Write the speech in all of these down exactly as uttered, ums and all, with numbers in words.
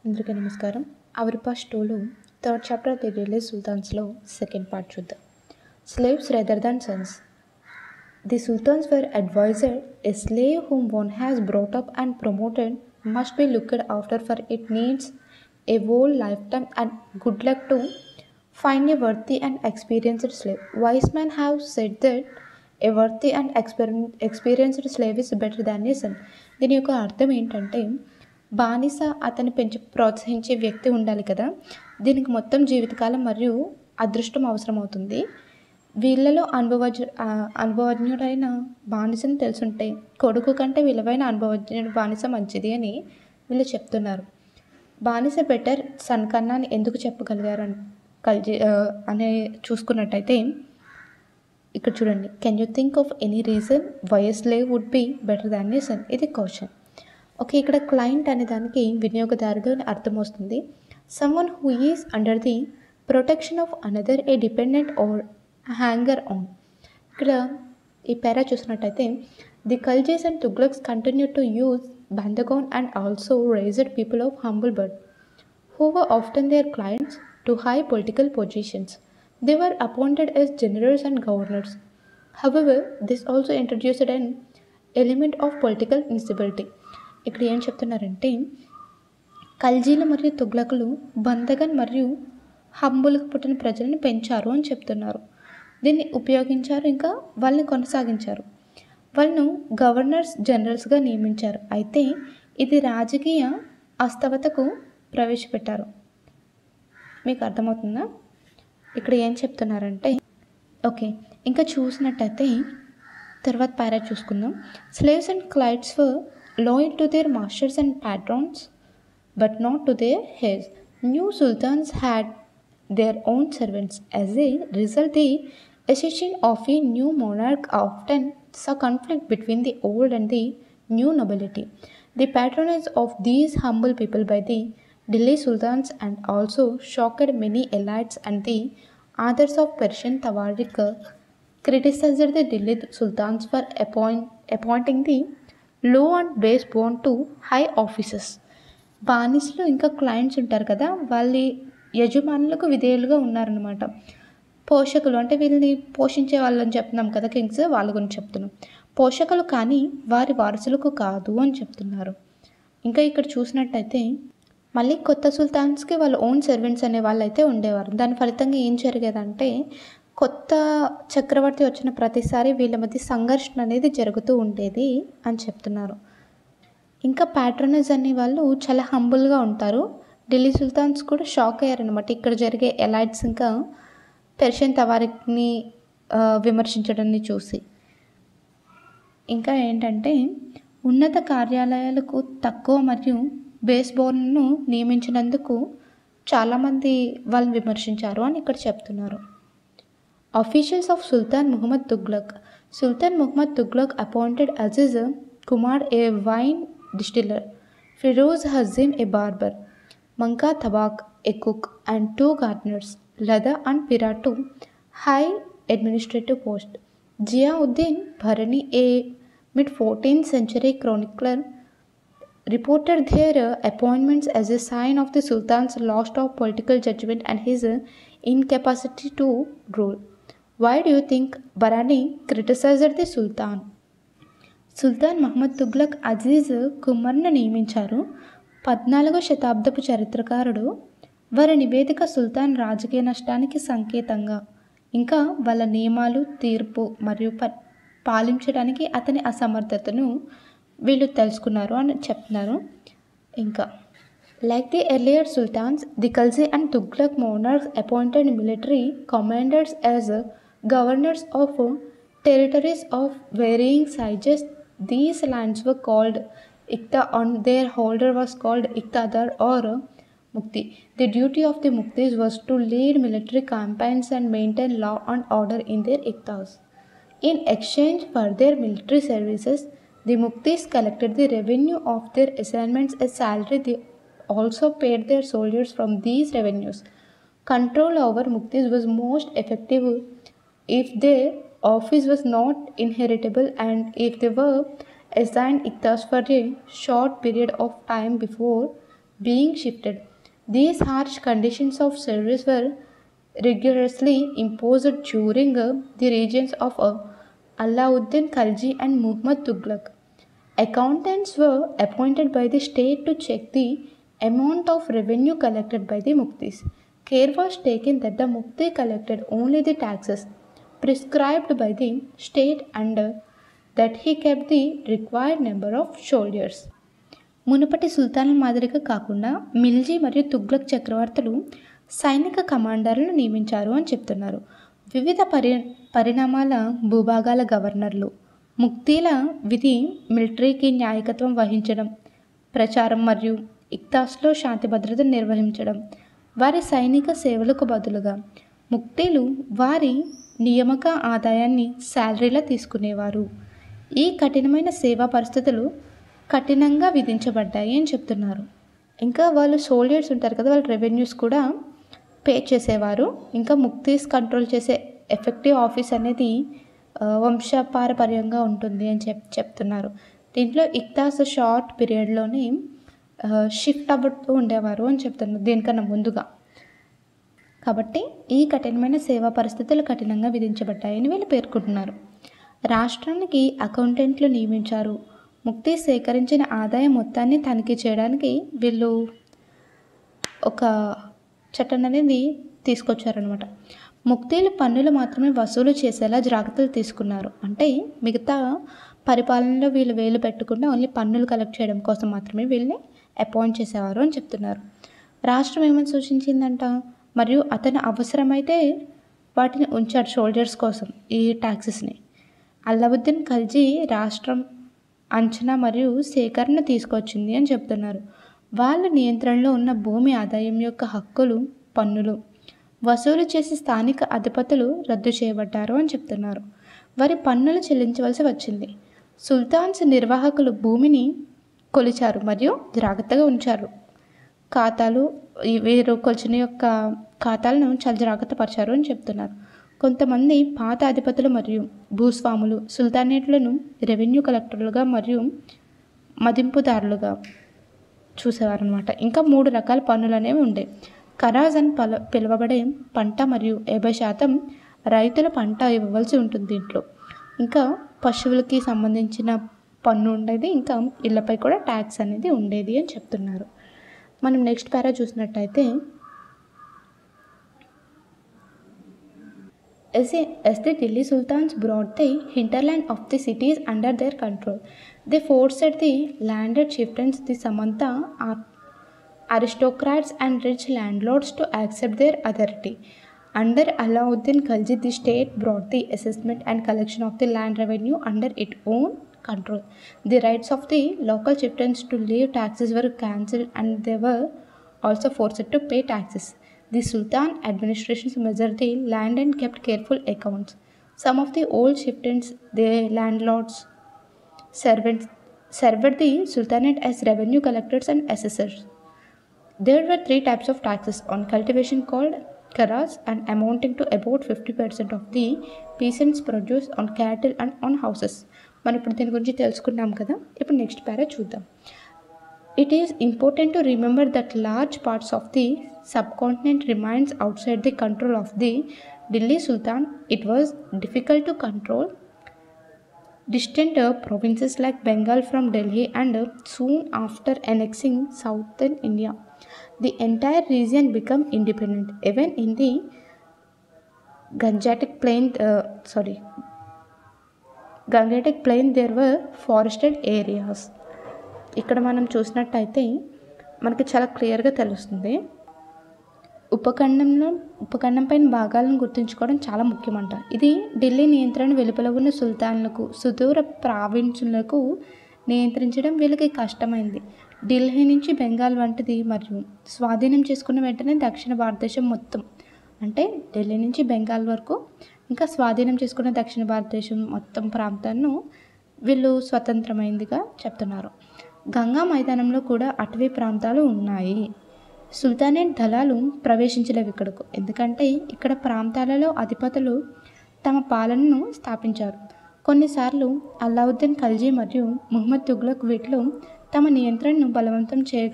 అందరికీ నమస్కారం. అవరిపాష్ టూలో థర్డ్ చాప్టర్ ది ఢిల్లీ సుల్తాన్స్లో సెకండ్ పార్ట్ చూద్దాం. Slaves rather than sons. The sultans were advised a slave whom one has brought up and promoted must be looked after, for it needs a whole lifetime and good luck to find a worthy and experienced slave. Wise men have said that a worthy and exper- experienced slave is better than a son. దీని యొక్క అర్థం ఏంటంటే, బానిస అతని పెంచి ప్రోత్సహించే వ్యక్తి ఉండాలి కదా, దీనికి మొత్తం జీవితకాలం మరియు అదృష్టం అవసరం అవుతుంది. వీళ్ళలో అనుభవజ్ఞ అనుభవజ్ఞుడైన బానిసని తెలుసుంటే కొడుకు కంటే విలువైన అనుభవజ్ఞుడు బానిస మంచిది అని వీళ్ళు చెప్తున్నారు. బానిస బెటర్ సన్ కన్నా అని ఎందుకు చెప్పగలిగారు అని కలిసి అనే చూసుకున్నట్టయితే ఇక్కడ చూడండి. Can you think of any reason why a slave would be better than a son? ఇది క్వశ్చన్. ఓకే, ఇక్కడ క్లయింట్ అనే దానికి వినియోగదారుడు అని అర్థం వస్తుంది. Someone who is under the protection of another a dependent or hanger on. ఇక్కడ ఈ పేరా చూసినట్టయితే the Khaljis and Tughluqs continue to use bandagan and also raised people of humble birth who were often their clients to high political positions. They were appointed as generals and governors. However, this also introduced an element of political instability. ఇక్కడ ఏం చెప్తున్నారంటే, ఖల్జీలు మరియు తుగ్లకులు బందగన్ మరియు హంబులకు పుట్టిన ప్రజలను పెంచారు అని చెప్తున్నారు. దీన్ని ఉపయోగించారు, ఇంకా వాళ్ళని కొనసాగించారు. వాళ్ళను గవర్నర్స్ జనరల్స్గా నియమించారు. అయితే ఇది రాజకీయ అస్తవతకు ప్రవేశపెట్టారు. మీకు అర్థమవుతుందా? ఇక్కడ ఏం చెప్తున్నారంటే, ఓకే ఇంకా చూసినట్టయితే తర్వాత పారా చూసుకుందాం. Slaves and clients were loyal to their masters and patrons but not to their heirs. New sultans had their own servants. As a result, the accession of a new monarch often saw conflict between the old and the new nobility. The patronage of these humble people by the Delhi sultans and also shocked many elites, and the authors of Persian Tawarik criticized the Delhi sultans for appoint, appointing the లో and base born to high offices. బానిసలు ఇంకా clients ఉంటారు కదా, వాళ్ళ యజమానులకు విధేయులుగా ఉన్నారనమాట. పోషకులు అంటే వీళ్ళని పోషించే వాళ్ళని చెప్తున్నాం కదా, కింగ్స్, వాళ్ళ గురించి చెప్తున్నాం. పోషకులు కానీ వారి వారసులకు కాదు అని చెప్తున్నారు. ఇంకా ఇక్కడ చూసినట్టయితే మళ్ళీ కొత్త సుల్తాన్స్కి వాళ్ళ ఓన్ సర్వెంట్స్ అనే వాళ్ళు అయితే ఉండేవారు. దాని ఫలితంగా ఏం జరిగేదంటే, కొత్త చక్రవర్తి వచ్చిన ప్రతిసారి వీళ్ళ మధ్య సంఘర్షణ అనేది జరుగుతూ ఉండేది అని చెప్తున్నారు. ఇంకా ప్యాట్రనైజ్ అనే వాళ్ళు చాలా హంబుల్గా ఉంటారు. ఢిల్లీ సుల్తాన్స్ కూడా షాక్ అయ్యారనమాట ఇక్కడ జరిగే ఎలైట్స్ ఇంకా పెర్షియన్ తవారిక్ని విమర్శించడాన్ని చూసి. ఇంకా ఏంటంటే, ఉన్నత కార్యాలయాలకు తక్కువ మరియు బేస్ బోర్న్ను నియమించినందుకు చాలామంది వాళ్ళని విమర్శించారు అని ఇక్కడ చెప్తున్నారు. Officials of Sultan Muhammad Tughlaq. Sultan Muhammad Tughlaq appointed Aziz Kumar a wine distiller, Firoz Hazim a barber, Manka Tabak a cook, and two gardeners, Lada and Pira to high administrative post. Ziauddin Bharani, a mid-fourteenth century chronicler, reported their appointments as a sign of the Sultan's loss of political judgment and his incapacity to rule. Why do you think Bharani criticized the Sultan? సుల్తాన్ మహమ్మద్ తుగ్లక్ అజీజ్ కుమర్ను నియమించారు. పద్నాలుగో శతాబ్దపు చరిత్రకారుడు వారి నివేదిక సుల్తాన్ రాజకీయ నష్టానికి సంకేతంగా, ఇంకా వాళ్ళ నియమాలు, తీర్పు మరియు ప పాలించడానికి అతని అసమర్థతను వీళ్ళు తెలుసుకున్నారు అని చెప్తున్నారు. ఇంకా like the earlier sultans, the Khalji and Tughlaq monarchs appointed military commanders as governors of territories of varying sizes. These lands were called Iqta and their holder was called Iqtadar or Mukti. The duty of the Muktis was to lead military campaigns and maintain law and order in their Iqtas. In exchange for their military services, the Muktis collected the revenue of their assignments as salary. They also paid their soldiers from these revenues. Control over Muktis was most effective if their office was not inheritable and if they were assigned Iqtas for a short period of time before being shifted. These harsh conditions of service were rigorously imposed during uh, the reigns of uh, Alauddin Khalji and Muhammad Tughlaq. Accountants were appointed by the state to check the amount of revenue collected by the muktis. Care was taken that the mukti collected only the taxes prescribed by the state and uh, that he kept the required number of soldiers. మునుపటి సుల్తాన్ల మాదిరిగా కాకుండా మిల్జీ మరియు తుగ్లక్ చక్రవర్తులు సైనిక కమాండర్లను నియమించారు అని చెప్తున్నారు. వివిధ పరి పరిణామాల భూభాగాల గవర్నర్లు, ముక్తీల విధి మిలిటరీకి నాయకత్వం వహించడం, ప్రచారం మరియు ఇక్తాస్లో శాంతి భద్రతను నిర్వహించడం, వారి సైనిక సేవలకు బదులుగా ముక్తీలు వారి నియామక ఆదాయాన్ని శాలరీలా తీసుకునేవారు. ఈ కఠినమైన సేవా పరిస్థితులు కఠినంగా విధించబడ్డాయి అని చెప్తున్నారు. ఇంకా వాళ్ళు సోల్జర్స్ ఉంటారు కదా, వాళ్ళు రెవెన్యూస్ కూడా పే చేసేవారు. ఇంకా ముక్తీస్ కంట్రోల్ చేసే ఎఫెక్టివ్ ఆఫీస్ అనేది వంశపారపర్యంగా ఉంటుంది అని చెప్ చెప్తున్నారు దీంట్లో ఇక్తాస్ షార్ట్ పీరియడ్లోనే షిఫ్ట్ అవ్వతూ ఉండేవారు అని చెప్తున్నారు దీనికన్నా ముందుగా. కాబట్టి ఈ కఠినమైన సేవా పరిస్థితులు కఠినంగా విధించబడ్డాయని వీళ్ళు పేర్కొంటున్నారు. రాష్ట్రానికి అకౌంటెంట్లు నియమించారు. ముక్తి సేకరించిన ఆదాయ మొత్తాన్ని తనిఖీ చేయడానికి వీళ్ళు ఒక చట్టం అనేది తీసుకొచ్చారనమాట. ముక్తీలు పన్నులు మాత్రమే వసూలు చేసేలా జాగ్రత్తలు తీసుకున్నారు. అంటే మిగతా పరిపాలనలో వీళ్ళు వేలు పెట్టకుండా ఓన్లీ పన్నులు కలెక్ట్ చేయడం కోసం మాత్రమే వీళ్ళని అపాయింట్ చేసేవారు అని చెప్తున్నారు. రాష్ట్రం ఏమని సూచించిందంట, మరియు అతను అవసరమైతే వాటిని ఉంచాడు సోల్జర్స్ కోసం ఈ ట్యాక్సెస్ని. అల్లావుద్దీన్ ఖల్జీ రాష్ట్రం అంచనా మరియు సేకరణ తీసుకొచ్చింది అని చెప్తున్నారు. వాళ్ళ నియంత్రణలో ఉన్న భూమి ఆదాయం యొక్క హక్కులు పన్నులు వసూలు చేసి స్థానిక అధిపతులు రద్దు చేయబడ్డారు అని చెప్తున్నారు. వారి పన్నులు చెల్లించవలసి వచ్చింది. సుల్తాన్స్ నిర్వాహకులు భూమిని కొలిచారు మరియు జాగ్రత్తగా ఉంచారు. ఖాతాలు వీరు కొలిచిన యొక్క ఖాతాలను చాలా జాగ్రత్త పరిచారు అని చెప్తున్నారు. కొంతమంది పాత అధిపతులు మరియు భూస్వాములు సుల్తానేట్లను రెవెన్యూ కలెక్టర్లుగా మరియు మదింపుదారులుగా చూసేవారనమాట. ఇంకా మూడు రకాల పన్నులు అనేవి ఉండే. ఖరాజ్ అని పల పిలువబడే పంట మరియు యాభై శాతం రైతుల పంట ఇవ్వవలసి ఉంటుంది దీంట్లో. ఇంకా పశువులకి సంబంధించిన పన్ను ఉండేది. ఇంకా ఇళ్లపై కూడా ట్యాక్స్ అనేది ఉండేది అని చెప్తున్నారు. మనం నెక్స్ట్ పారా చూసినట్టయితే As, a, as the Delhi Sultans brought the hinterland of the cities under their control, they forced the landed chieftains, the Samanta aristocrats and rich landlords to accept their authority. Under Alauddin Khilji, the state brought the assessment and collection of the land revenue under its own control. The rights of the local chieftains to levy taxes were cancelled and they were also forced to pay taxes. The Sultan administrations measured the land and kept careful accounts. Some of the old chieftains, the landlords, servants, served the Sultanate as revenue collectors and assessors. There were three types of taxes on cultivation called karas and amounting to about fifty percent of the peasants' produce, on cattle and on houses. మనం ఇప్పుడు దీని గురించి తెలుసుకున్నాం కదా. ఇప్పుడు next పారా చూద్దాం. It is important to remember that large parts of the subcontinent remains outside the control of the Delhi Sultan. It was difficult to control distant uh, provinces like Bengal from Delhi, and uh, soon after annexing southern India, the entire region became independent. Even in the Gangetic Plain, uh, sorry, Gangetic Plain, there were forested areas. ఇక్కడ మనం చూసినట్టయితే మనకి చాలా క్లియర్గా తెలుస్తుంది. ఉపఖండంలో ఉపఖండం పైన భాగాలను గుర్తుంచుకోవడం చాలా ముఖ్యమంట. ఇది ఢిల్లీ నియంత్రణ వెలుపల ఉన్న సుల్తాన్లకు సుదూర ప్రావిన్సులకు నియంత్రించడం వీళ్ళకి కష్టమైంది. ఢిల్లీ నుంచి బెంగాల్ వంటిది మరియు స్వాధీనం చేసుకున్న వెంటనే దక్షిణ భారతదేశం మొత్తం, అంటే ఢిల్లీ నుంచి బెంగాల్ వరకు ఇంకా స్వాధీనం చేసుకున్న దక్షిణ భారతదేశం మొత్తం ప్రాంతాన్ని వీళ్ళు స్వతంత్రమైందిగా చెప్తున్నారు. గంగా మైదానంలో కూడా అటవీ ప్రాంతాలు ఉన్నాయి. సుల్తానేట్ దళాలు ప్రవేశించలేవు ఇక్కడకు, ఎందుకంటే ఇక్కడ ప్రాంతాలలో అధిపతులు తమ పాలనను స్థాపించారు. కొన్నిసార్లు అల్లావుద్దీన్ ఖల్జీ మరియు ముహమ్మద్ తుగ్లక్ వీటిలో తమ నియంత్రణను బలవంతం చేయగల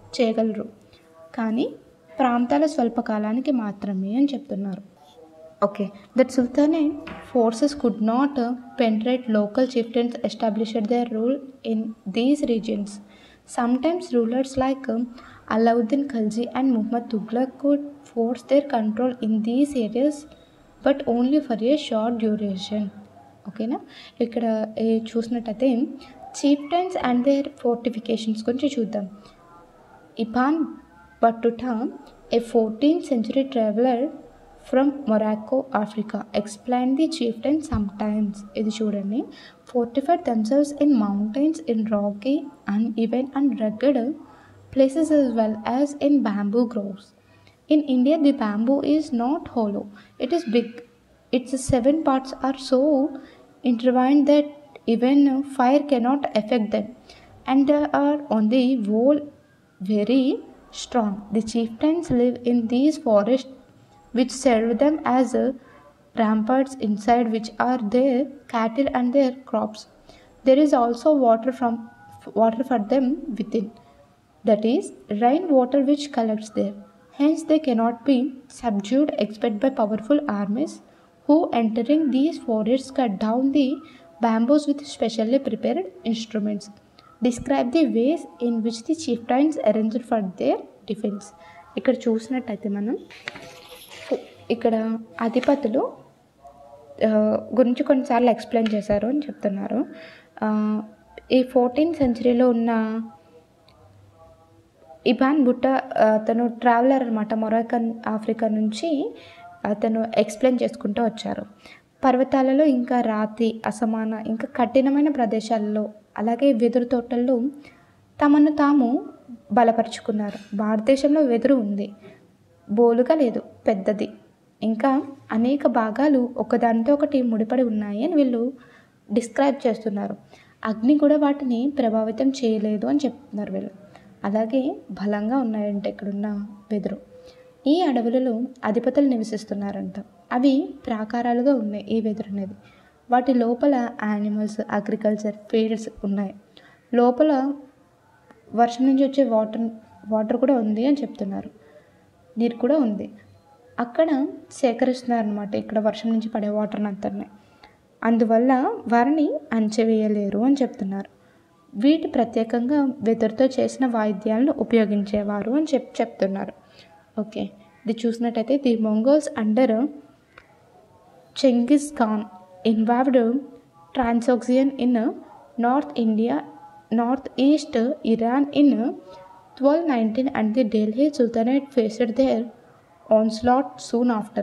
చేయగలరు, కానీ ప్రాంతాల స్వల్పకాలానికి మాత్రమే అని చెప్తున్నారు. Okay, that Sultanate forces could not uh, penetrate local chieftains established their rule in these regions. Sometimes rulers like um, Alauddin Khalji and Muhammad Tughlaq could force their control in these areas, but only for a short duration. ఓకేనా, ఇక్కడ ఏ చూసినట్టయితే చీఫ్టైన్స్ and there fortifications గురించి చూద్దాం. Ibn Battuta, a fourteenth century traveller from Morocco, Africa, explained the chieftains sometimes, ఇది చూడండి, fortified themselves in mountains, in rocky, uneven and rugged places as well as in bamboo groves. In India, the bamboo is not hollow, it is big. Its seven parts are so intertwined that even fire cannot affect them, and they are on the whole very strong. The chieftains live in these forests which serve them as uh, ramparts, inside which are their cattle and their crops. There is also water from water for them within, that is rain water, which collects there. Hence they cannot be subdued except by powerful armies who, entering these forests, cut down the bamboos with specially prepared instruments. Describe the ways in which the chieftains arranged for their defense. ఇక్కడ చూసినట్టయితే మనం ఇక్కడ అధిపతులు గురించి కొన్నిసార్లు explain చేశారు అని చెప్తున్నారు. ఈ ఫోర్టీన్త్ సెంచరీలో ఉన్న ఇబాన్ బుట్టా అతను ట్రావెలర్ అనమాట, మొరాక్కన్ ఆఫ్రికా నుంచి అతను ఎక్స్ప్లెయిన్ చేసుకుంటూ వచ్చారు. పర్వతాలలో ఇంకా రాతి, అసమాన ఇంకా కఠినమైన ప్రదేశాలలో, అలాగే వెదురు తోటల్లో తమను తాము బలపరుచుకున్నారు. భారతదేశంలో వెదురు ఉంది, బోలుగా లేదు, పెద్దది, ఇంకా అనేక భాగాలు ఒకదానితో ఒకటి ముడిపడి ఉన్నాయి అని వీళ్ళు డిస్క్రైబ్ చేస్తున్నారు. అగ్ని కూడా వాటిని ప్రభావితం చేయలేదు అని చెప్తున్నారు వీళ్ళు. అలాగే బలంగా ఉన్నాయంటే ఇక్కడున్న వెదురు. ఈ అడవులలో అధిపతులు నివసిస్తున్నారంట. అవి ప్రాకారాలుగా ఉన్నాయి ఈ వెదురు అనేది. వాటి లోపల యానిమల్స్, అగ్రికల్చర్, ఫీల్డ్స్ ఉన్నాయి. లోపల వర్షం నుంచి వచ్చే వాటర్ వాటర్ కూడా ఉంది అని చెప్తున్నారు, నీరు కూడా ఉంది. అక్కడ సేకరిస్తున్నారనమాట ఇక్కడ వర్షం నుంచి పడే వాటర్ని అంతనే. అందువల్ల వారిని అంచవేయలేరు అని చెప్తున్నారు. వీటి ప్రత్యేకంగా వెదురుతో చేసిన వాయిద్యాలను ఉపయోగించేవారు అని చెప్ చెప్తున్నారు ఓకే, ఇది చూసినట్టయితే the Mongols under Genghis Khan involved Transoxiana in north India, north east Iran in twelve nineteen, and the Delhi Sultanate faced their onslaught soon after.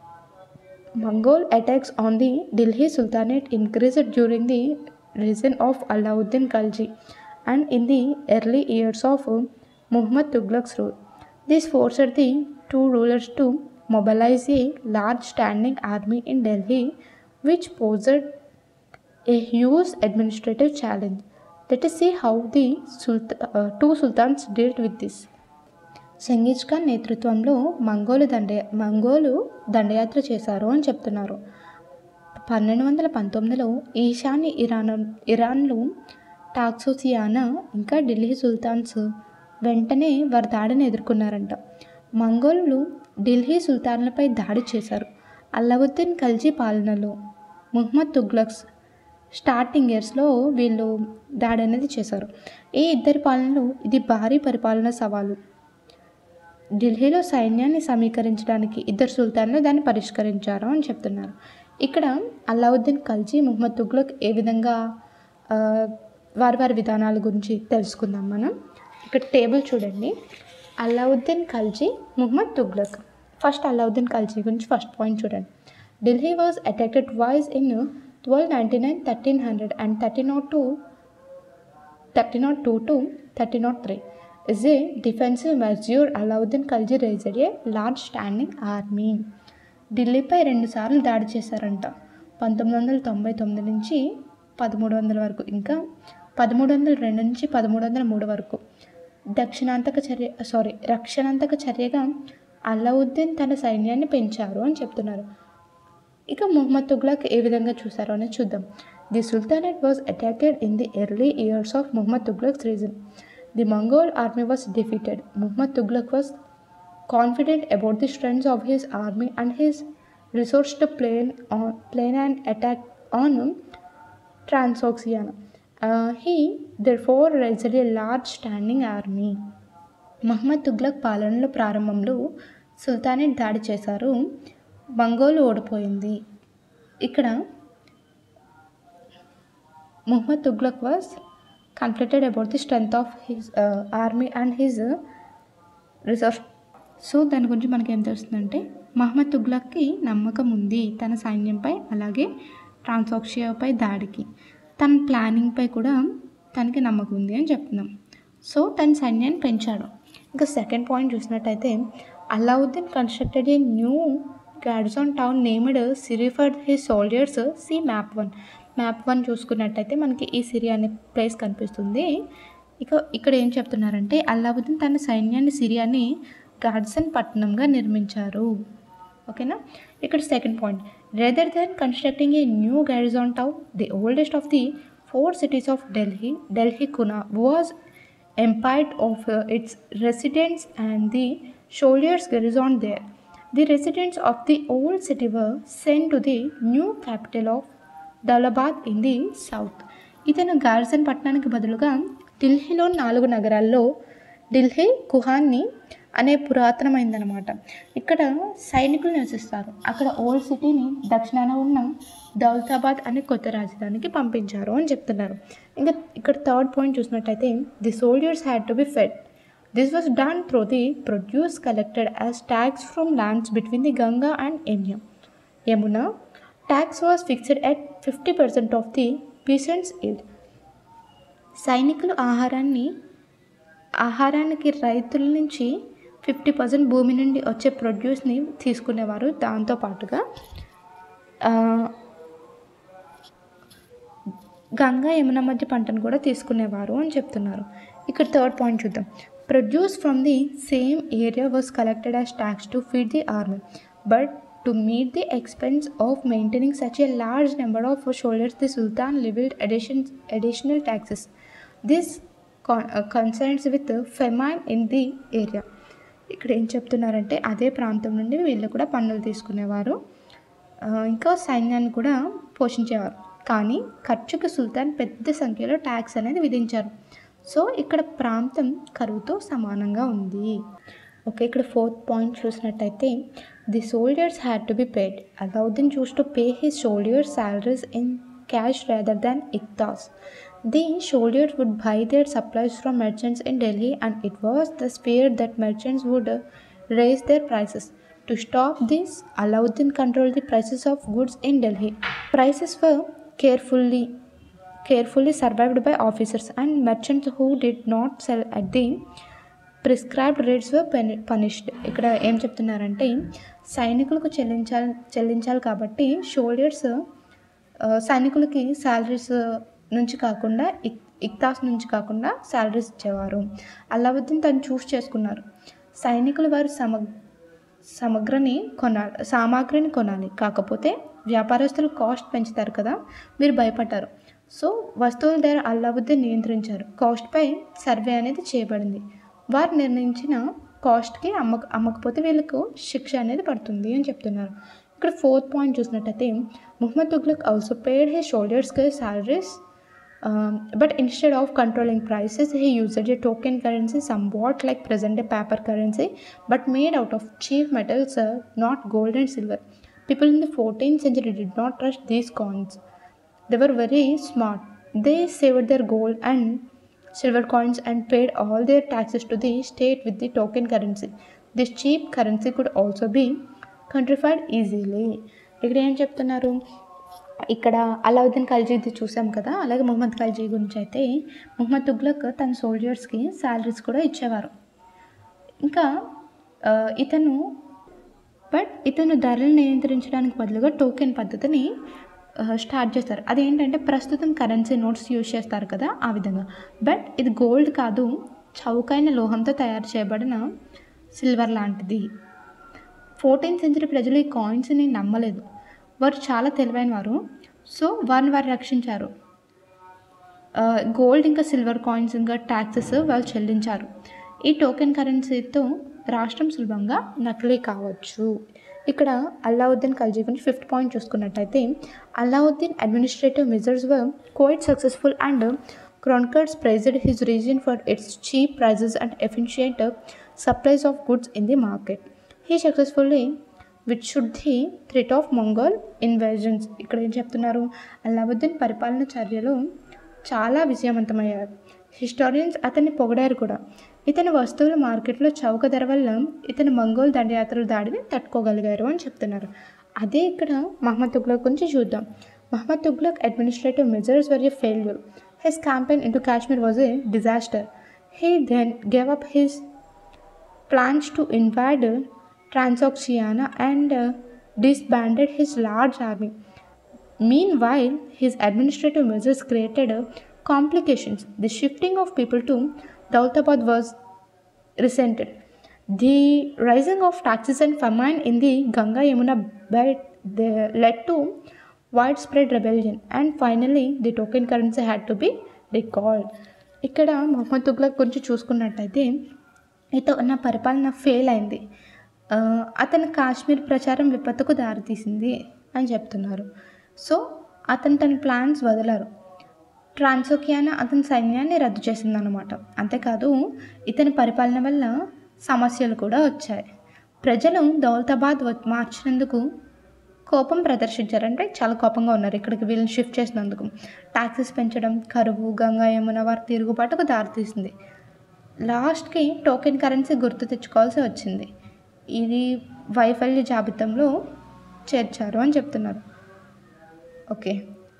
Mongol attacks on the Delhi Sultanate increased during the reign of Alauddin Khalji and in the early years of Muhammad Tughlaq's rule. This forced the two rulers to mobilize a large standing army in Delhi, which posed a huge administrative challenge. Let us see how the Sultan, uh, two sultans dealt with this. Genghis Khan నేతృత్వంలో మంగోలు దండ Mongol దండయాత్ర చేశారు అని చెప్తున్నారు. పన్నెండు వందల పంతొమ్మిదిలో ఈశాన్య ఇరాన్ ఇరాన్లో టాక్సోసియానా ఇంకా ఢిల్లీ సుల్తాన్స్ వెంటనే వారి దాడిని ఎదుర్కొన్నారంట. మంగోలు ఢిల్లీ సుల్తాన్లపై దాడి చేశారు. అల్లావుద్దీన్ ఖల్జీ పాలనలో ముహమ్మద్ తుగ్లక్స్ స్టార్టింగ్ ఇయర్స్లో వీళ్ళు దాడి అనేది చేశారు. ఈ ఇద్దరి పాలనలో ఇది భారీ పరిపాలన సవాలు. ఢిల్లీలో సైన్యాన్ని సమీకరించడానికి ఇద్దరు సుల్తాన్లు దాన్ని పరిష్కరించారు అని చెప్తున్నారు. ఇక్కడ అల్లావుద్దీన్ ఖల్జీ, ముహమ్మద్ తుగ్లక్ ఏ విధంగా వారి వారి విధానాల గురించి తెలుసుకుందాం మనం. ఇక్కడ టేబుల్ చూడండి. అల్లావుద్దీన్ ఖల్జీ, ముహమ్మద్ తుగ్లక్. ఫస్ట్ అల్లావుద్దీన్ ఖల్జీ గురించి ఫస్ట్ పాయింట్ చూడండి. Delhi was attacked twice in twelve ninety-nine, thirteen hundred and thirteen oh two, thirteen oh two to thirteen oh three. Is a defensive measure. Alauddin Khalji raised a large standing army. ఢిల్లీపై రెండుసార్లు దాడి చేశారంట. పంతొమ్మిది వందల తొంభై తొమ్మిది నుంచి పదమూడు వందల వరకు, ఇంకా పదమూడు వందల రెండు నుంచి పదమూడు వందల మూడు వరకు దక్షిణాంతక చర్య సారీ రక్షణాంతక చర్యగా అల్లావుద్దీన్ తన సైన్యాన్ని పెంచారు అని చెప్తున్నారు. ఇక ముహమ్మద్ తుగ్లక్ ఏ విధంగా చూశారో అనేది చూద్దాం. The sultanate was attacked in the early years of Muhammad Tughluq's reign. the Mongol army was defeated. Muhammad Tughlaq was confident about the strength of his army and his resourced to plan, on, plan an attack on Transoxiana. Uh, he therefore raised a large standing army. Muhammad Tughluq పాలనలో ప్రారంభంలో sultanate దాడి చేశారు. మంగోలు ఓడిపోయింది. ఇక్కడ Muhammad Tughluq was conflicted about the strength of his army and his resource. So దాని గురించి మనకి ఏం తెలుస్తుందంటే మహమ్మద్ తుగ్లక్కి నమ్మకం ఉంది తన సైన్యంపై, అలాగే ట్రాన్సాక్షియాపై దాడికి, తన ప్లానింగ్పై కూడా తనకి నమ్మకం ఉంది అని చెప్తున్నాం. సో తన సైన్యాన్ని పెంచాడు. ఇంకా సెకండ్ పాయింట్ చూసినట్టయితే Alauddin constructed a new garrison town named Siri for his soldiers. See map one. Map one చూసుకున్నట్టయితే మనకి ఈ సిరి అనే ప్లేస్ కనిపిస్తుంది. ఇక ఇక్కడ ఏం చెప్తున్నారంటే అల్లావుద్దీన్ తన సైన్యాన్ని సిరియాని గార్డ్జన్ పట్టణంగా నిర్మించారు. ఓకేనా. ఇక్కడ second point, rather than constructing a new garrison town, the oldest of the four cities of Delhi, Delhi Kuhna was emptied of uh, its residents and the soldiers garrisoned there. The residents of the old city were sent to the new capital of Daulabad in the south. ఇతను గార్జన్ పట్టణానికి బదులుగా ఢిల్లీలో నాలుగు నగరాల్లో ఢిల్లీ కుహాన్ని అనే పురాతనమైందనమాట. ఇక్కడ సైనికులు నివసిస్తారు. అక్కడ ఓల్డ్ సిటీని దక్షిణాన ఉన్న దౌలతాబాద్ అనే కొత్త రాజధానికి పంపించారు అని చెప్తున్నారు. ఇంకా ఇక్కడ థర్డ్ పాయింట్ చూసినట్టయితే the soldiers had to be fed. This was done through the produce collected as tax from lands between the Ganga and Yamuna. Yamuna tax was fixed at fifty percent of the peasants yield. సైనికులు ఆహారాన్ని ఆహారానికి రైతుల నుంచి fifty percent భూమి నుండి వచ్చే ప్రొడ్యూస్ని తీసుకునేవారు. దాంతోపాటుగా గంగా యమున మధ్య పంటను కూడా తీసుకునేవారు అని చెప్తున్నారు. ఇక్కడ థర్డ్ పాయింట్ చూద్దాం. Produce from the same area was collected as tax to feed the army, but to meet the expense of maintaining such a large number of shoulders the sultan levied addition additional taxes. This concerns with famine in the area. ఇక్కడ ఏం చెప్తున్నారంటే అదే ప్రాంతం నుండి వీళ్ళు కూడా పన్నులు తీసుకునేవారు, ఇంకా సైన్యాన్ని కూడా పోషించేవారు. కానీ ఖర్చుకు సుల్తాన్ పెద్ద సంఖ్యలో ట్యాక్స్ అనేది విధించారు. సో ఇక్కడ ప్రాంతం కరువుతో సమానంగా ఉంది. ఓకే, ఇక్కడ ఫోర్త్ పాయింట్ చూసినట్టయితే the soldiers had to be paid. Alauddin chose to pay his soldiers salaries in cash rather than iktas. The soldiers would buy their supplies from merchants in Delhi, and it was thus feared that merchants would uh, raise their prices. To stop this, Alauddin controlled the prices of goods in Delhi. Prices were carefully carefully surveyed by officers, and merchants who did not sell at the prescribed rates were punished. ఇక్కడ ఏం చెప్తున్నారంటే సైనికులకు చెల్లించాలి చెల్లించాలి కాబట్టి shoulders సైనికులకి salaries నుంచి కాకుండా ఇక్ ఇక్తాస్ నుంచి కాకుండా శాలరీస్ ఇచ్చేవారు. అల్లావుద్దీన్ తను చూస్ చేసుకున్నారు. సైనికులు వారు సమ సమగ్రని కొనాలి సామాగ్రిని కొనాలి, కాకపోతే వ్యాపారస్తులు కాస్ట్ పెంచుతారు కదా, మీరు భయపడ్డారు. సో వస్తువుల ధర అల్లావుద్దీన్ నియంత్రించారు. కాస్ట్పై సర్వే అనేది చేయబడింది. వారు నిర్ణయించిన కాస్ట్కి అమ్మక అమ్మకపోతే వీళ్ళకు శిక్ష అనేది పడుతుంది అని చెప్తున్నారు. ఇక్కడ ఫోర్త్ పాయింట్ చూసినట్టయితే Muhammad Tughluq also paid his సోల్జర్స్కి salaries, but instead of controlling prices he used a token currency somewhat like present day paper currency but made out of cheap metals, uh, not gold and silver. People in the fourteenth century did not trust these coins. They were very smart. They saved their gold and silver coins and paid all their taxes to the state with the token currency. This cheap currency could also be counterfeit easily. ఇక్కడ ఏం చెప్తున్నారు, ఇక్కడ అలావుద్దీన్ ఖల్జీది చూసాం కదా, అలాగే ముహమ్మద్ ఖల్జీ గురించి అయితే ముహమ్మద్ తుగ్లక్ తన సోల్జర్స్కి శాలరీస్ కూడా ఇచ్చేవారు. ఇంకా ఇతను బట్ ఇతను ధరలు నియంత్రించడానికి బదులుగా టోకెన్ పద్ధతిని స్టార్ట్ చేస్తారు. అదేంటంటే ప్రస్తుతం కరెన్సీ నోట్స్ యూజ్ చేస్తారు కదా, ఆ విధంగా. బట్ ఇది గోల్డ్ కాదు, చౌకైన లోహంతో తయారు చేయబడిన సిల్వర్ లాంటిది. ఫోర్టీన్త్ సెంచరీ ప్రజలు ఈ కాయిన్స్ని నమ్మలేదు. వారు చాలా తెలివైన వారు. సో వారిని వారు రక్షించారు. గోల్డ్ ఇంకా సిల్వర్ కాయిన్స్ ఇంకా ట్యాక్సెస్ వాళ్ళు చెల్లించారు. ఈ టోకెన్ కరెన్సీతో రాష్ట్రం సులభంగా నకిలీ కావచ్చు. ఇక్కడ అల్లావుద్దీన్ ఖల్జీ గురించి ఫిఫ్త్ పాయింట్ చూసుకున్నట్టయితే, Alauddin administrative measures were quite successful and chroniclers praised his region for its cheap prices and efficient supplies of goods in the market. He successfully withstood the threat of Mongol invasions. ఇక్కడ ఏం చెప్తున్నారు, అల్లావుద్దీన్ పరిపాలన చర్యలు చాలా విజయవంతమయ్యారు. Historians అతన్ని పొగిడారు కూడా. ఇతని వస్తువుల మార్కెట్లో చౌక ధర వల్ల ఇతను మంగోల్ దండయాత్రల దాడిని తట్టుకోగలిగారు అని చెప్తున్నారు. అదే ఇక్కడ మహమ్మద్ తుగ్లక్ గురించి చూద్దాం. Muhammad Tughluq administrative measures were a failure. His campaign into Kashmir was a disaster. He then gave up his plans to invade Transoxiana and uh, disbanded his large army. Meanwhile, his administrative measures created uh, complications. The shifting of people to Daulatabad was resented. The rising of taxes and famine in the Ganga-Yamuna belt led to widespread rebellion, and finally the token currency had to be recalled. ఇక్కడ మొహమ్మద్ తుగ్లక్ గురించి చూసుకున్నట్టయితే ఇతన పరిపాలన fail అయింది. అతని కాశ్మీర్ ప్రచారం విపత్తుకు దారితీసింది అని చెప్తున్నారు. సో అతను తన ప్లాన్స్ వదిలారు. ట్రాన్సోకియానా అతని సైన్యాన్ని రద్దు చేసిందనమాట. అంతేకాదు ఇతని పరిపాలన వల్ల సమస్యలు కూడా వచ్చాయి. ప్రజలు దౌలతాబాద్ మార్చినందుకు కోపం ప్రదర్శించారంటే చాలా కోపంగా ఉన్నారు ఇక్కడికి వీళ్ళని షిఫ్ట్ చేసినందుకు. ట్యాక్సెస్ పెంచడం, కరువు, గంగా యమున వారి తిరుగుబాటుకు దారితీసింది. లాస్ట్కి టోకెన్ కరెన్సీ గుర్తు తెచ్చుకోవాల్సి వచ్చింది. ఇది వైఫల్య జాబితాలో చేర్చారు అని చెప్తున్నారు. ఓకే,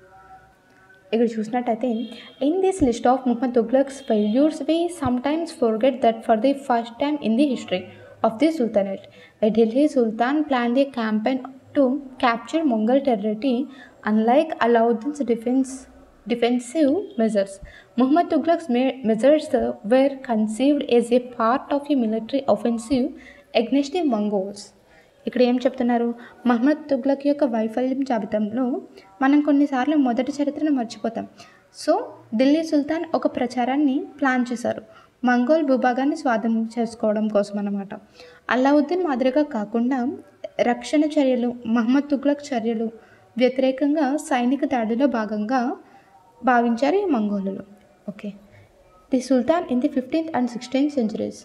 ఇక్కడ చూసినట్టయితే in this list of Muhammad Tughluq's failures we sometimes forget that for the first time in the history of the sultanate a Delhi Sultan planned a campaign to capture Mongol territory. Unlike Alauddin's defense, defensive measures, Muhammad Tughlaq's measures were conceived as a part of a military offensive against the Mongols. ఇక్కడ ఏం చెప్తున్నారు, మహమ్మద్ తుగ్లక్ యొక్క వైఫల్యం జాబితాలో మనం కొన్నిసార్లు మొదటి చరిత్రను మర్చిపోతాం. సో ఢిల్లీ సుల్తాన్ ఒక ప్రచారాన్ని ప్లాన్ చేశారు మంగోల్ భూభాగాన్ని స్వాధీనం చేసుకోవడం కోసం అన్నమాట. అల్లావుద్దీన్ మాదిరిగా కాకుండా రక్షణ చర్యలు, మహమ్మద్ తుగ్లక్ చర్యలు వ్యతిరేకంగా సైనిక దాడిలో భాగంగా భావించారు ఈ మంగోలులు. Okay, the sultan in the fifteenth and sixteenth centuries.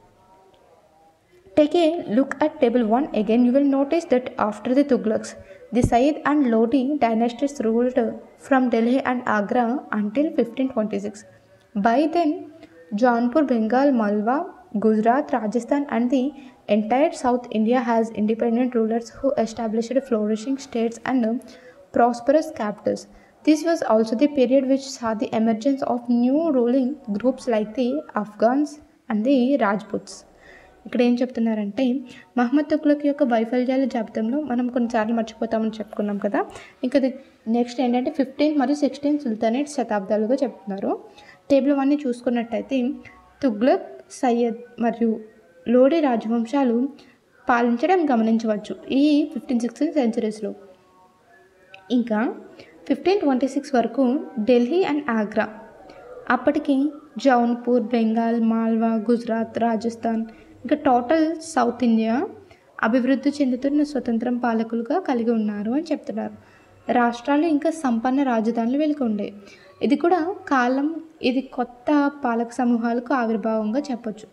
Take a look at table one again. You will notice that after the Tughlaqs, the Sayyid and Lodi dynasties ruled from Delhi and Agra until fifteen twenty-six. By then, Jaunpur, Bengal, Malwa, Gujarat, Rajasthan and the entire South India has independent rulers who established flourishing states and prosperous capitals. This was also the period which saw the emergence of new ruling groups like the Afghans and the Rajputs. ఇక్కడ ఏం చెప్తున్నారంటే మహమ్మద్ తుగ్లక్ యొక్క వైఫల్యాల జాబితాలో మనం కొన్నిసార్లు మర్చిపోతామని చెప్పుకున్నాం కదా. ఇంకా నెక్స్ట్ ఏంటంటే ఫిఫ్టీన్త్ మరియు సిక్స్టీన్త్ సుల్తానేట్ శతాబ్దాలుగా చెప్తున్నారు. టేబుల్ వన్ని చూసుకున్నట్టయితే తుగ్లక్, సయ్యద్ మరియు లోడీ రాజవంశాలు పాలించడం గమనించవచ్చు ఈ ఫిఫ్టీన్ సిక్స్టీన్ సెంచురీస్లో. ఇంకా ఫిఫ్టీన్ ట్వంటీ సిక్స్ వరకు ఢిల్లీ అండ్ ఆగ్రా, అప్పటికి జౌన్పూర్, బెంగాల్, మాల్వా, గుజరాత్, రాజస్థాన్ ఇంకా టోటల్ సౌత్ ఇండియా అభివృద్ధి చెందుతున్న స్వతంత్రం పాలకులుగా కలిగి ఉన్నారు అని చెప్తున్నారు. రాష్ట్రాలు ఇంకా సంపన్న రాజధానులు వీళ్ళకి ఉండే. ఇది కూడా కాలం, ఇది కొత్త పాలక సమూహాలకు ఆవిర్భావంగా చెప్పొచ్చు,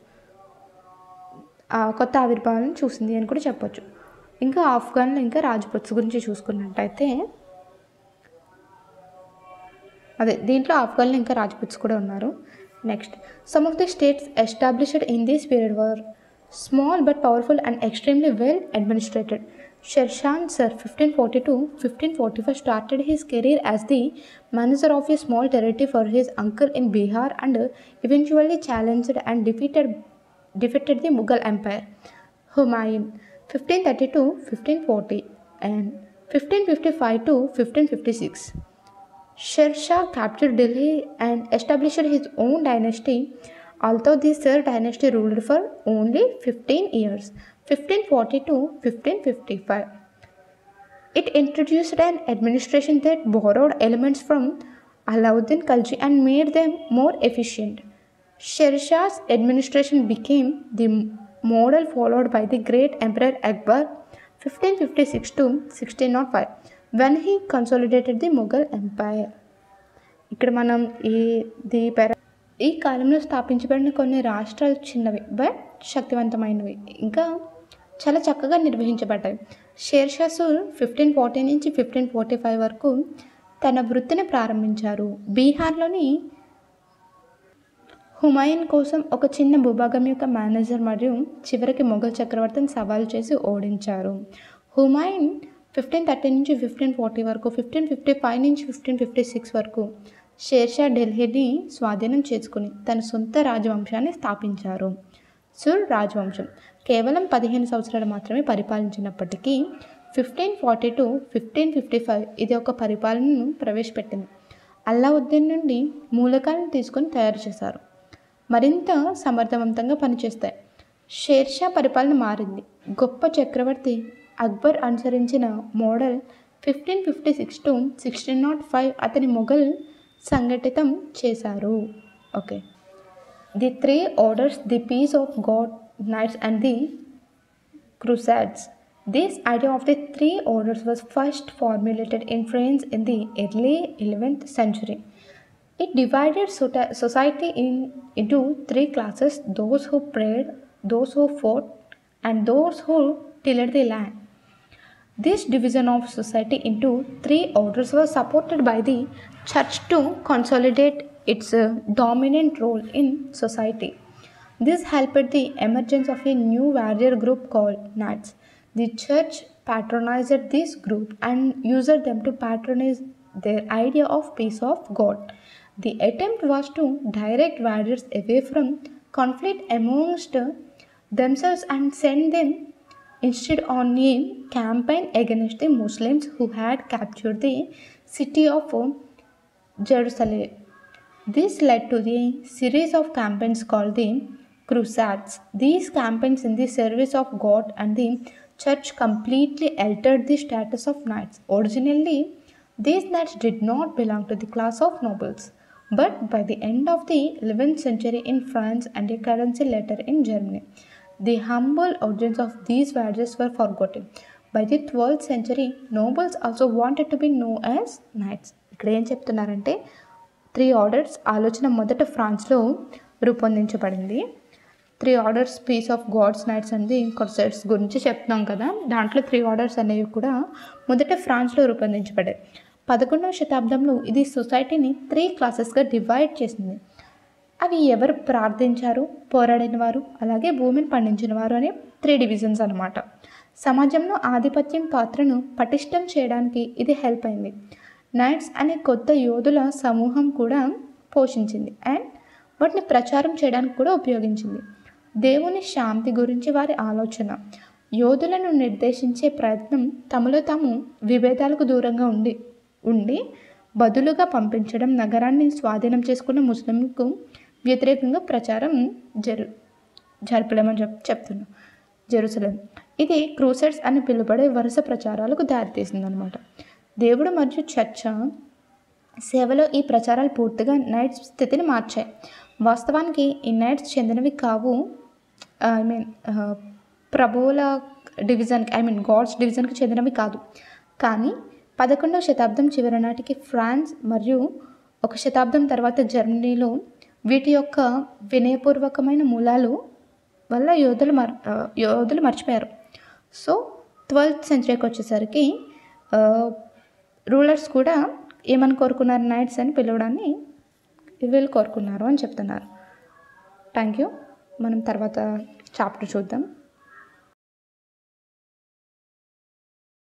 కొత్త ఆవిర్భావాలను చూసింది అని కూడా చెప్పొచ్చు. ఇంకా ఆఫ్ఘన్లో ఇంకా రాజ్పుత్స్ గురించి చూసుకున్నట్టయితే అదే దీంట్లో ఆఫ్ఘన్లో ఇంకా రాజ్పుత్స్ కూడా ఉన్నారు. Next, some of the states established in this period were small but powerful and extremely well administrated. Sher Shah Sir fifteen forty-two to fifteen forty-five started his career as the manager of a small territory for his uncle in Bihar and eventually challenged and defeated defeated the Mughal Empire. Humayun fifteen thirty-two to fifteen forty and fifteen fifty-five to fifteen fifty-six. Sher Shah captured Delhi and established his own dynasty. Although this Sir dynasty ruled for only fifteen years, fifteen forty to fifteen fifty-five. It introduced an administration that borrowed elements from Alauddin Khalji and made them more efficient. Sher Shah's administration became the model followed by the great Emperor Akbar fifteen fifty-six to sixteen oh five when he consolidated the Mughal Empire. ఇక్కడ మనం ఈ the పెర ఈ కాలంలో స్థాపించబడిన కొన్ని రాష్ట్రాలు చిన్నవి but శక్తివంతమైనవి, ఇంకా చాలా చక్కగా నిర్వహించబడ్డాయి. షేర్ షా సూర్ ఫిఫ్టీన్ ఫార్టీ నుంచి ఫిఫ్టీన్ ఫార్టీ ఫైవ్ వరకు తన వృత్తిని ప్రారంభించారు. బీహార్లోని హుమాయూన్ కోసం ఒక చిన్న భూభాగం యొక్క మేనేజర్ మరియు చివరికి మొఘల్ చక్రవర్తిని సవాల్ చేసి ఓడించారు. హుమాయూన్ ఫిఫ్టీన్ థర్టీ నుంచి ఫిఫ్టీన్ ఫార్టీ వరకు, ఫిఫ్టీన్ ఫిఫ్టీ ఫైవ్ నుంచి ఫిఫ్టీన్ ఫిఫ్టీ సిక్స్ వరకు షేర్షా ఢిల్లీని స్వాధీనం చేసుకుని తన సొంత రాజవంశాన్ని స్థాపించారు. సుర్ రాజవంశం కేవలం పదిహేను సంవత్సరాలు మాత్రమే పరిపాలించినప్పటికీ fifteen forty to fifteen fifty five ఇది ఒక పరిపాలనను ప్రవేశపెట్టింది. అల్లావుద్దీన్ నుండి మూలకాలను తీసుకొని తయారు చేశారు, మరింత సమర్థవంతంగా పనిచేస్తాయి. షేర్షా పరిపాలన మారింది. గొప్ప చక్రవర్తి అక్బర్ అనుసరించిన model fifteen fifty six to sixteen nought five అతని మొఘల్ సంఘటితం చేశారు. Okay, the three orders, the peace of god, knights and the crusades. This idea of the three orders was first formulated in France in the early eleventh century. It divided society in, into three classes: those who prayed, those who fought, and those who tilled the land. This division of society into three orders was supported by the church to consolidate its uh, dominant role in society. This helped the emergence of a new warrior group called knights. The church patronized this group and used them to patronize their idea of peace of God. The attempt was to direct warriors away from conflict amongst themselves and send them instead on a campaign against the Muslims who had captured the city of Jerusalem. This led to the series of campaigns called the Crusades. These campaigns in the service of God and the church completely altered the status of knights. Originally, these knights did not belong to the class of nobles, but by the end of the eleventh century in France and a currency later in Germany, the humble origins of these warriors were forgotten. By the twelfth century, nobles also wanted to be known as knights. ఇక్కడ ఏం చెప్తున్నారంటే three orders ఆలోచన మొదట ఫ్రాన్స్లో రూపొందించబడింది. Three orders, peace of gods, knights and the crusades గురించి చెప్తున్నాం కదా. దాంట్లో త్రీ ఆర్డర్స్ అనేవి కూడా మొదట ఫ్రాన్స్లో రూపొందించబడ్డాయి. పదకొండవ శతాబ్దంలో ఇది సొసైటీని త్రీ క్లాసెస్గా డివైడ్ చేసింది. అవి ఎవరు ప్రార్థించారు, పోరాడిన వారు, అలాగే భూమిని పండించిన వారు అనే త్రీ డివిజన్స్ అన్నమాట. సమాజంలో ఆధిపత్యం పాత్రను పటిష్టం చేయడానికి ఇది హెల్ప్ అయింది. నైట్స్ అనే కొత్త యోధుల సమూహం కూడా పోషించింది అండ్ వాటిని ప్రచారం చేయడానికి కూడా ఉపయోగించింది. దేవుని శాంతి గురించి వారి ఆలోచన, యోధులను నిర్దేశించే ప్రయత్నం, తమలో తాము విభేదాలకు దూరంగా ఉండి ఉండి బదులుగా పంపించడం, నగరాన్ని స్వాధీనం చేసుకున్న ముస్లింలకు వ్యతిరేకంగా ప్రచారం జరు జరపలేమని చెప్ చెప్తున్నాం జెరూసలేం. ఇది క్రూసైడ్స్ అని పిలువబడే వరుస ప్రచారాలకు దారితీసిందనమాట. దేవుడు మరియు చర్చ సేవలో ఈ ప్రచారాలు పూర్తిగా నైట్స్ స్థితిని మార్చాయి. వాస్తవానికి ఈ నైట్స్ చెందినవి కావు, ఐ మీన్ ప్రభువుల డివిజన్కి ఐ మీన్ గాడ్స్ డివిజన్కి చెందినవి కాదు. కానీ పదకొండవ శతాబ్దం చివరి నాటికి ఫ్రాన్స్ మరియు ఒక శతాబ్దం తర్వాత జర్మనీలో వీటి యొక్క వినయపూర్వకమైన మూలాలు వల్ల యోధులు మర్ యోధులు మర్చిపోయారు. సో ట్వెల్త్ సెంచరీకి వచ్చేసరికి రూలర్స్ కూడా ఏమని కోరుకున్నారు, నైట్స్ అని పిలవడాన్ని వీళ్ళు కోరుకున్నారు అని చెప్తున్నారు. Thank you. మనం తర్వాత చాప్టర్ చూద్దాం.